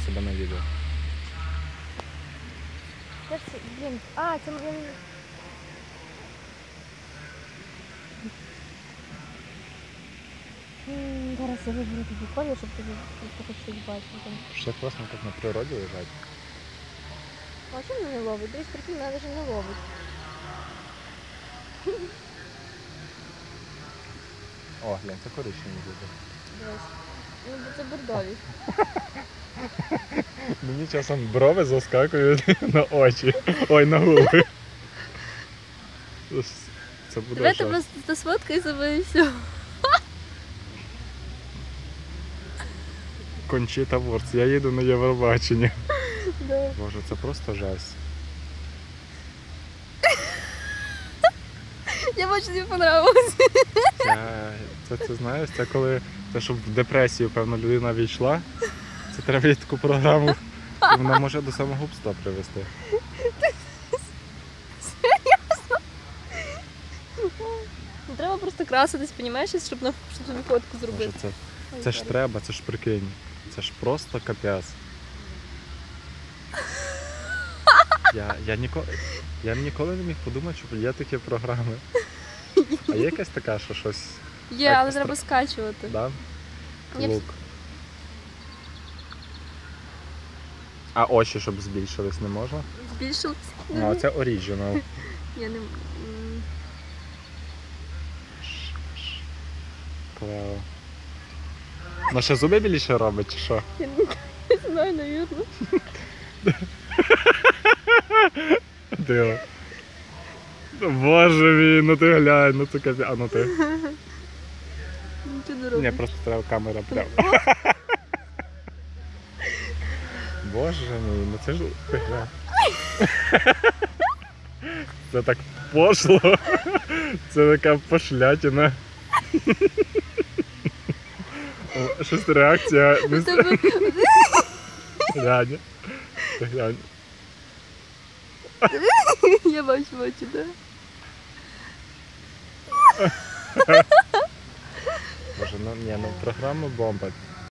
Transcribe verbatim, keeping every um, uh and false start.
себе на відео. Де ж це? Блін. А, це він... М, Зараз я виберу тобі колір, щоб ти хоч щось бачив. там. Ще класно, як на природі лежать. А що мене не ловить? Дивись, прикинь, мене вже не ловить. О, глянь, це коричневі люди. Дивись. Ну, бо це бордові. Мені часом брови заскакують на очі. Ой, на губи. Це буде Давайте жах. просто сфоткай себе і все. Кончіта Вурц, я їду на Євробачення. Да. Боже, це просто жесть. Я бачу, тобі понравилось. Це, це, це знаєш, це коли, це щоб в депресію, певно, людина війшла, це треба їй таку програму, і вона може до самогубства привести. Ну, треба просто краситись, понімаєш, щоб, на, щоб собі фотку зробити. Боже, це, це ж треба, це ж прикинь. Це ж просто капець. Я, я, ніколи, я ніколи не міг подумати, що є такі програми. А є якась така, що щось... Є, але треба скачувати. Да? Я Лук. А очі, щоб збільшились, не можна? Збільшилось? Ну, а це оригінал. Я не... м, Клево. Ну ще зуби більше робить, чи що? Я не знаю, навірно. Диво. Боже мій, ну ти глянь, ну це капі... А ну ти. Нічого не Ні, робить. просто треба камера прямо. Боже мій, ну це ж ти глянь. Це так пошло. Це така пошлятина. О, щось реакція. У тебе... Глянь. Ти глянь. Я бачу, бачу, так. Боже, ну ні, ну програма бомба.